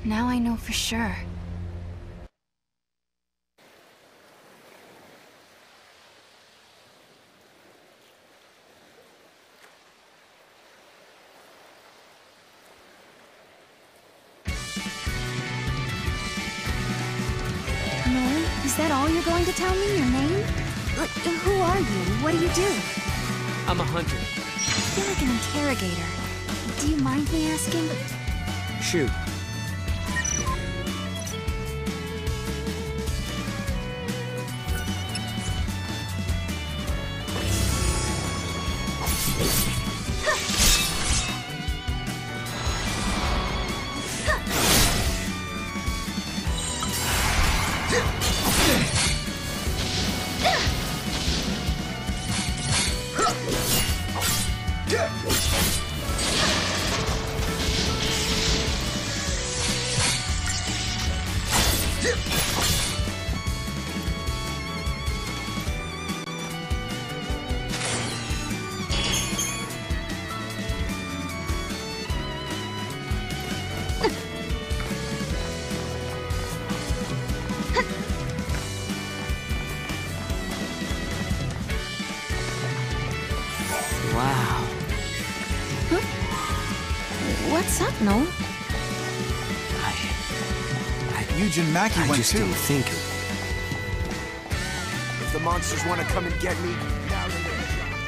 Now I know for sure. Is that all you're going to tell me? Your name? Who are you? What do you do? I'm a hunter. I feel like an interrogator. Do you mind me asking? Shoot. Wow. Huh? What's up, Noel? Yujin Maki I went just too. didn't think of If the monsters want to come and get me, now they know.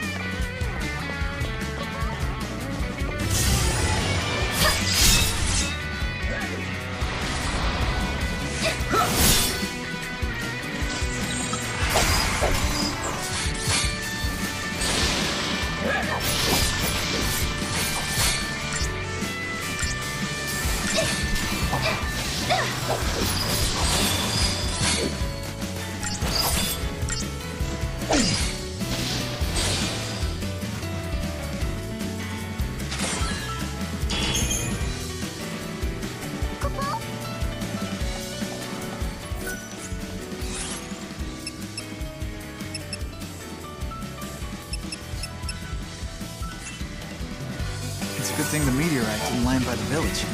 It's a good thing the meteorite didn't land by the village.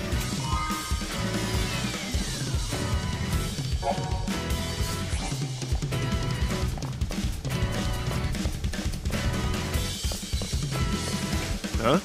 Huh?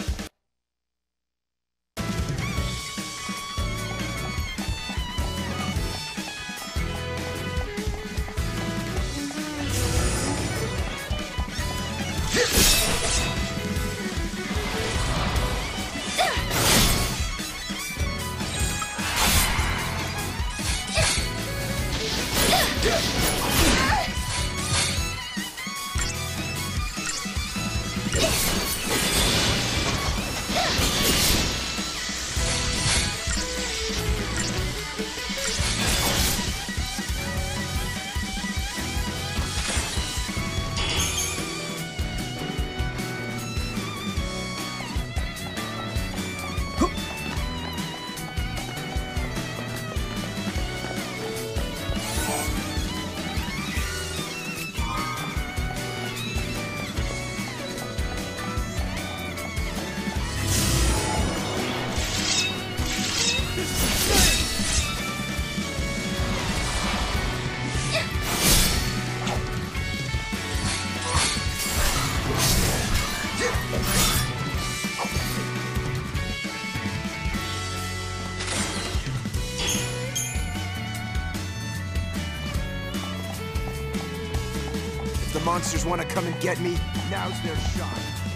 If the monsters want to come and get me, now's their shot.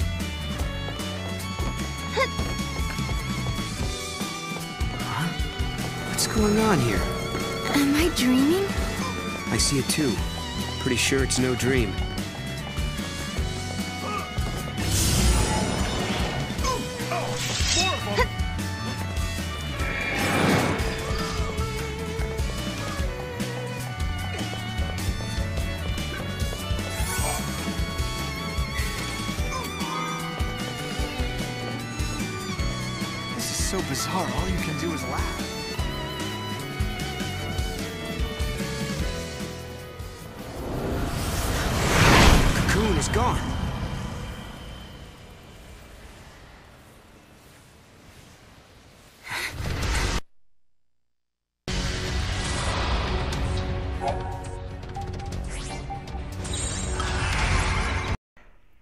What's going on here? Am I dreaming? I see it too. Pretty sure it's no dream. This is so bizarre, all you can do is laugh. Cocoon is gone.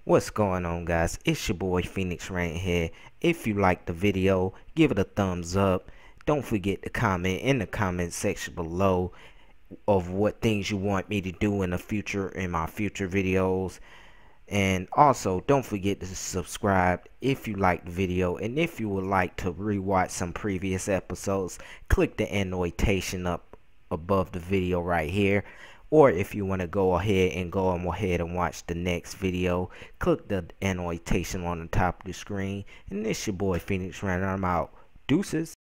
What's going on, guys? It's your boy Phoenix right here. If you like the video, give it a thumbs up. Don't forget to comment in the comment section below of what things you want me to do in the future, in my future videos. And also don't forget to subscribe if you like the video, and if you would like to rewatch some previous episodes, click the annotation up above the video right here. Or if you want to go ahead and watch the next video, click the annotation on the top of the screen. And this your boy Phoenix, and I'm out. Deuces.